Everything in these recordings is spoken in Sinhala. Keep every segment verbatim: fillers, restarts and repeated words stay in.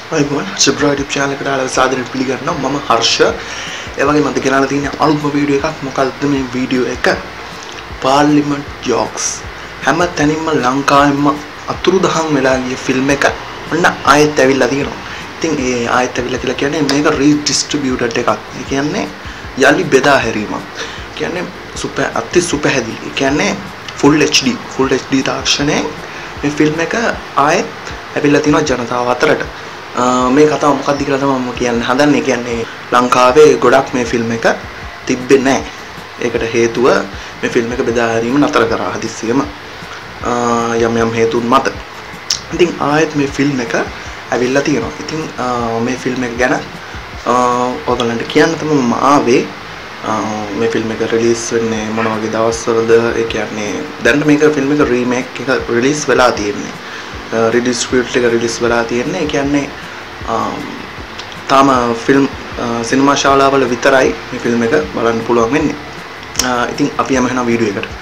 අයිබෝන් සබ්ස්ක්‍රයිබ් channel එකට ආලා සාදරයෙන් පිළිගන්නවා මම හර්ෂ. ඒ වගේම අද ගෙනාලා තියෙන අලුත්ම වීඩියෝ එකක්. මොකක්ද මේ වීඩියෝ එක? Parliament jokes. හැම තැනින්ම ලංකාවෙම අතුරුදහන් වෙලා ගිය ෆිල්ම් එක ඔන්න ආයෙත් ඇවිල්ලා තියෙනවා. ඉතින් ඒ ආයෙත් ඇවිල්ලා කියලා කියන්නේ මේක රීඩිස්ට්‍රිබියුටඩ් එකක්. ඒ කියන්නේ යලි බෙදා හැරීමක්. කියන්නේ සුපර් අති සුපර් හැදී. ඒ කියන්නේ full H D full H D තාක්ෂණයෙන් මේ ෆිල්ම් එක ආයෙත් ඇවිල්ලා තියෙනවා ජනතාව අතරට. මේ කතාව මොකක්ද කියලා තමයි මම කියන්න හදන්නේ. කියන්නේ ලංකාවේ ගොඩක් මේ ෆිල්ම් එක තිබ්බේ නැහැ. ඒකට හේතුව මේ ෆිල්ම් එක බෙදා හැරීම නතර කරා හදිස්සියම යම් යම් හේතුන් මත. ඉතින් ආයෙත් මේ ෆිල්ම් එක ඇවිල්ලා තියෙනවා. ඉතින් මේ ෆිල්ම් එක ගැන ඔයගලන්ට කියන්න තමයි මම ආවේ. මේ ෆිල්ම් එක රිලීස් වෙන්නේ මොන වගේ දවස්වලද? ඒ කියන්නේ දැන් මේක ෆිල්ම් එක රීමේක් එක රිලීස් වෙලා තියෙන්නේ. රිඩිස්ට්‍රිබියුට් එක රිලීස් වෙලා තියෙන්නේ. ඒ කියන්නේ තාම ෆිල්ම් සිනමා ශාලාවල විතරයි මේ ෆිල්ම් එක බලන්න පුළුවන් වෙන්නේ. ඉතින් අපි යමු එහෙනම් වීඩියෝ එකට.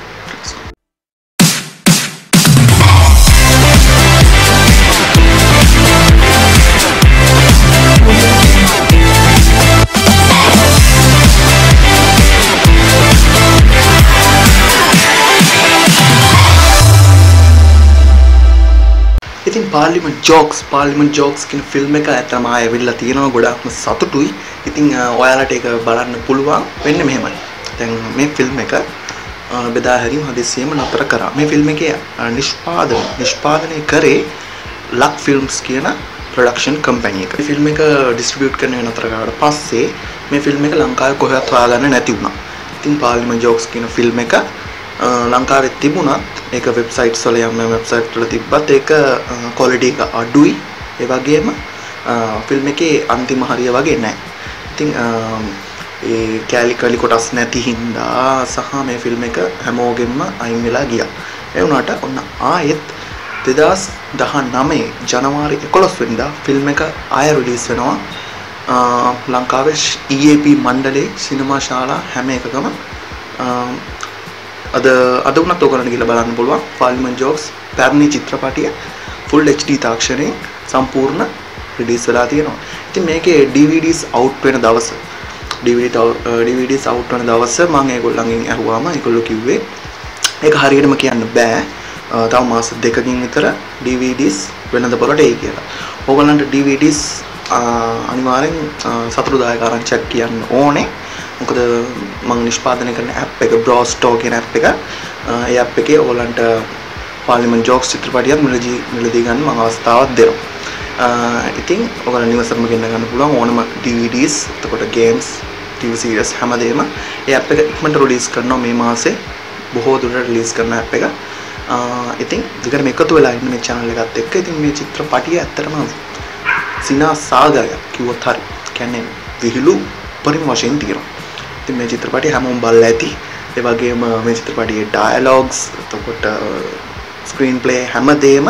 ඉතින් පාර්ලිමන්ට් ජෝක්ස් පාර්ලිමන්ට් ජෝක්ස් කියන ෆිල්ම් එක ඇත්තම ආයෙවිල්ලා තියෙනවා. ගොඩක්ම සතුටුයි. ඉතින් ඔයාලට ඒක බලන්න පුළුවන් වෙන්නේ මෙහෙමයි. දැන් මේ ෆිල්ම් එක බෙදා හැරීම හදිස්සියෙම නතර කරා. මේ ෆිල්ම් එකේ නිෂ්පාදනය නිෂ්පාදනය කරේ ලක් ෆිල්ම්ස් කියන ප්‍රොඩක්ෂන් කම්පැනි එක. මේ ෆිල්ම් එක ඩිස්ට්‍රිබියුට් කරන එක නතර කරාට පස්සේ මේ ෆිල්ම් එක ලංකාවේ කොහෙවත් හොයාගන්න නැති වුණා. ඉතින් පාර්ලිමන්ට් ජෝක්ස් කියන ෆිල්ම් එක ලංකාවේ තිබුණත් ඒක වෙබ්සයිට්ස් වල යම් වෙබ්සයිට් වල තිබ්බත් ඒක ක්වොලිටි එක අඩුයි. ඒ වගේම ෆිල්ම් එකේ අන්තිම හරිය වගේ නැහැ. ඉතින් ඒ කැලි කලි කොටස් නැති හින්දා සහ මේ ෆිල්ම් එක හැමෝගෙම අයින් වෙලා ගියා. ඒ වුණාට ඔන්න ආයෙත් දෙදාස් දහනවය ජනවාරි එකොළොස් වෙනිදා ෆිල්ම් එක ආයෙ රිලීස් වෙනවා. ලංකාවේ E A P මණ්ඩලයේ සිනමා ශාලා හැම එකකම අද අද උනත් ඔයගොල්ලන්ට ගිහලා බලන්න පුළුවන්. පාර්ලිමන්ට් ජෝක්ස් පැරණි චිත්‍රපටිය full H D තාක්ෂණයෙන් සම්පූර්ණ රිලීස් වෙලා තියෙනවා. ඉතින් මේකේ D V Ds out වෙන දවස D V Ds out වෙන දවස මම ඒගොල්ලන්ගෙන් අහුවාම ඒගොල්ලෝ කිව්වේ ඒක හරියටම කියන්න බෑ. තව මාස දෙකකින් විතර D V Ds වෙනද පොරට එයි කියලා. ඕගොල්ලන්ට D V Ds අනිවාර්යෙන් සතුටුදායක ආරංචියක් කියන්න ඕනේ. මොකද මම නිෂ්පාදනය කරන ඇප් එක බ්‍රෝස්ටෝ කියන ඇප් එක. ඒ ඇප් එකේ ඔයගොල්ලන්ට පාර්ලිමන්ට් ජෝක්ස් චිත්‍රපටියක් මිලදී මිලදී ගන්න මම අවස්ථාවක් දෙනවා. ඉතින් ඔයගොල්ලන් නිවසේම ගෙන්න ගන්න පුළුවන් ඕනම D V Ds, එතකොට ගේම්ස්, T V series හැමදේම ඒ ඇප් එක ඉක්මනට රිලීස් කරනවා. මේ මාසේ බොහෝ දුරට රිලීස් කරන ඇප් එක. ඉතින් දිගටම එකතු වෙලා ඉන්න මේ channel එකත් එක්ක. ඉතින් මේ චිත්‍රපටිය ඇත්තටම සිනා සාගරයක් කිව්වොත් හරි. කියන්නේ විහිළු පරිම වශයෙන් තියෙනවා. ඉතින් මේ චිත්‍රපටිය හැමෝම බලලා ඇති. ඒ වගේම මේ චිත්‍රපටියේ ඩයලොග්ස්, එතකොට ස්ක්‍රීන් ප්ලේ හැමදේම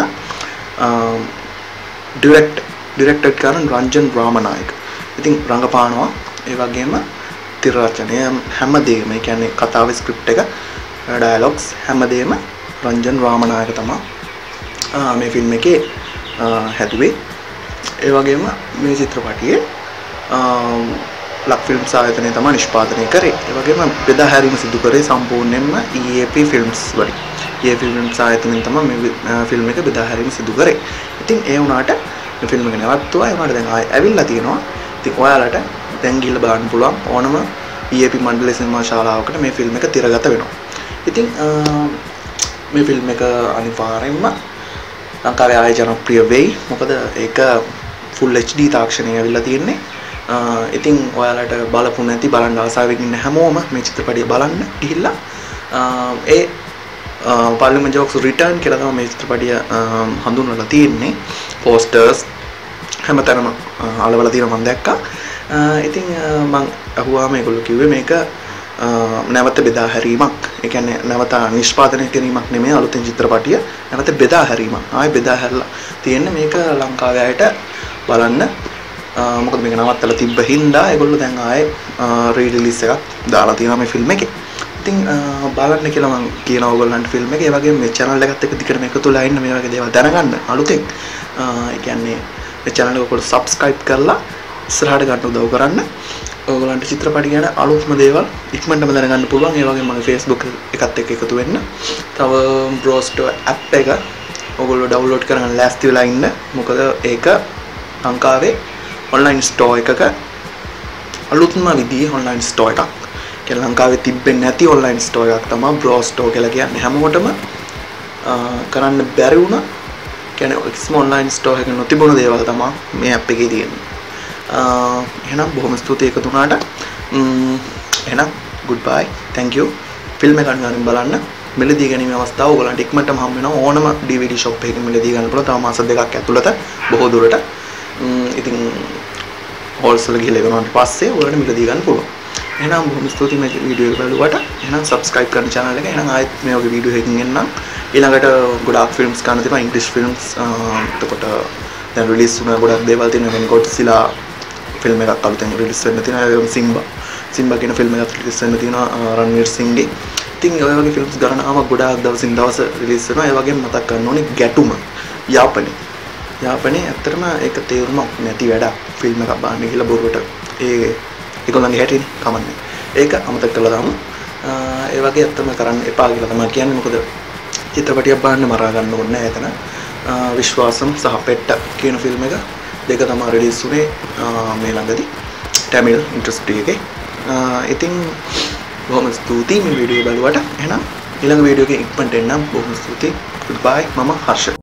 ඩිරෙක්ට් ඩිරෙක්ටඩ් කරන රංජන් රාමනායක. ඉතින් රංගපානවා. ඒ වගේම තිර රචනය හැමදේම, ඒ කියන්නේ කතාවේ ස්ක්‍රිප්ට් එක, ඩයලොග්ස් හැමදේම රංජන් රාමනායක තමයි මේ ෆිල්ම් එකේ හැදුවේ. ඒ වගේම මේ චිත්‍රපටියේ ලක් ෆිල්ම්ස් ආයතනය තමයි නිෂ්පාදනය කරේ. ඒ වගේම බෙදා හැරීම සිදු කරේ සම්පූර්ණයෙන්ම E A P ෆිල්ම්ස් වලින්. E A P ෆිල්ම්ස් ආයතනයෙන් තමයි මේ ෆිල්ම් එක බෙදා හැරීම සිදු කරේ. ඉතින් ඒ වුණාට මේ ෆිල්ම් එක නැවතුවා. ඒ වුණාට දැන් ආයෙ ඇවිල්ලා තියෙනවා. ඉතින් ඔයාලට දැන් ගිහලා බලන්න පුළුවන් ඕනම E A P මණ්ඩලයේ සිනමා ශාලාවකට මේ ෆිල්ම් එක තිරගත වෙනවා. ඉතින් මේ ෆිල්ම් එක අනිවාර්යෙන්ම ලංකාවේ ආයෙ ජනප්‍රිය වෙයි. මොකද ඒක full H D තාක්ෂණයේ ඇවිල්ලා තියෙන්නේ. ඉතින් ඔයාලට බලපු නැති බලන්න ආසාවෙන් ඉන්න හැමෝම මේ චිත්‍රපටිය බලන්න ගිහිල්ලා ඒ පාර්ලිමන්ට් ජෝක්ස් රිටර්න් කියලා තමයි මේ චිත්‍රපටිය හඳුන්වලා තියෙන්නේ. පෝස්ටර්ස් හැමතැනම අලවලා තියෙනවා මම දැක්කා. ඉතින් මම අහුවාම ඒගොල්ලෝ කිව්වේ මේක නැවත බෙදා හැරීමක්. ඒ කියන්නේ නැවත නිෂ්පාදනය කිරීමක් නෙමෙයි අලුතෙන් චිත්‍රපටිය නැවත බෙදා හැරීමක්. ආයෙ බෙදා හැරලා තියෙන්නේ මේක ලංකාවේ අයට බලන්න. මොකද මේක නවත්තලා තිබ්බ හින්දා ඒගොල්ලෝ දැන් ආයේ රීරිලීස් එකක් දාලා තියෙනවා මේ ෆිල්ම් එකේ. ඉතින් බලන්න කියලා මම කියනවා ඔයගොල්ලන්ට ෆිල්ම් එක. ඒ වගේම මේ channel එකත් එක්ක දිගටම එකතු වෙලා ඉන්න මේ වගේ දේවල් දැනගන්න අලුතෙන්. ඒ කියන්නේ මේ channel එක ඔයගොල්ලෝ subscribe කරලා ඉස්සරහට ගන්න උදව් කරන්න. ඔයගොල්ලන්ට චිත්‍රපට ගැන අලුත්ම දේවල් ඉක්මනටම දැනගන්න පුළුවන්. ඒ වගේම මගේ Facebook එකත් එක්ක එකතු වෙන්න. තව Browster app එක ඔයගොල්ලෝ download කරගන්න ලෑස්ති වෙලා ඉන්න. මොකද ඒක ලංකාවේ online store එකක අලුත්ම විදිහේ online store එකක්. කියලා ලංකාවේ තිබෙන්නේ නැති online store එකක් තමයි Browster කියලා කියන්නේ. හැමෝටම කරන්න බැරි වුණා. කියන්නේ කිසිම online store එකක නොතිබුණු දේවල් තමයි මේ app එකේ තියෙන්නේ. එහෙනම් බොහොම ස්තුතියි එකතු වුණාට. එහෙනම් goodbye, thank you. ෆිල්ම් එක ගන්න බලන්න. මිලදී ගැනීමේ අවස්ථාව ඔයගලන්ට ඉක්මනටම හම් වෙනවා. ඕනම D V D shop එකකින් මිලදී ගන්න පුළුවන්. තව මාස දෙකක් ඇතුළත බොහෝ දුරට. ඉතින් හෝල්සේල් ගිහලා ගන්නවට පස්සේ ඔයගලන්ට මිලදී ගන්න පුළුවන්. එහෙනම් බොහොම ස්තුතියි මේ වීඩියෝ එක බලුවට. එහෙනම් subscribe කරන්න channel එක. එහෙනම් ආයෙත් මේ වගේ වීඩියෝ එකකින් එන්නම්. ඊළඟට ගොඩාක් ෆිල්ම්ස් ගන්න තියෙනවා. ඉංග්‍රීසි ෆිල්ම්ස් එතකොට දැන් රිලීස් වුණ ගොඩක් දේවල් තියෙනවා. දැන් Godzilla ෆිල්ම් එකක් අලුතෙන් රිලීස් වෙන්න තියෙනවා. ඒ වගේම Simba Simba කියන ෆිල්ම් එකක් රිලීස් වෙන්න තියෙනවා. රන්වීර් සිංගේ. ඉතින් ඔය වගේ ෆිල්ම්ස් ගණනාවක් ගොඩාක් දවසින් දවස රිලීස් වෙනවා. ඒ වගේම මතක් කරන්න ඕනේ ගැටුම යාපනයේ. යාපනයේ ඇත්තටම ඒක තේරුමක් නැති වැඩක්. ෆිල්ම් එකක් බලන්න ගිහලා බොරුවට ඒ ඒගොල්ලන්ගේ හැටිනේ කමන්නේ. ඒක අමතක කළා දාමු. ඒ වගේ ඇත්තම කරන්න එපා කියලා තමයි කියන්නේ. මොකද චිත්‍රපටියක් බලන්න මරා ගන්න ඕනේ නැහැ එතන. විශ්වාසම් සහ පෙට්ට කියන ෆිල්ම් එක දෙක තමයි රිලීස් වුණේ මේ ළඟදී Tamil industry එකේ. ඉතින් බොහොම ස්තුතියි මේ වීඩියෝ බලුවට. එහෙනම් ඊළඟ වීඩියෝ එකකින් ඉක්මනට එන්නම්. බොහොම ස්තුතියි. goodbye. මම හර්ෂ.